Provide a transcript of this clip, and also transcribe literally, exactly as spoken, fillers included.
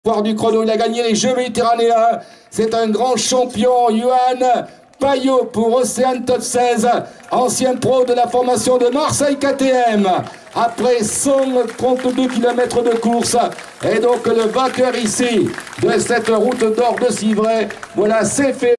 Voir du chrono, il a gagné les Jeux méditerranéens. C'est un grand champion, Johan Payot pour Océane Top seize, ancien pro de la formation de Marseille K T M. Après cent trente-deux kilomètres de course, et donc le vainqueur ici de cette route d'or de Civray, voilà, c'est fait.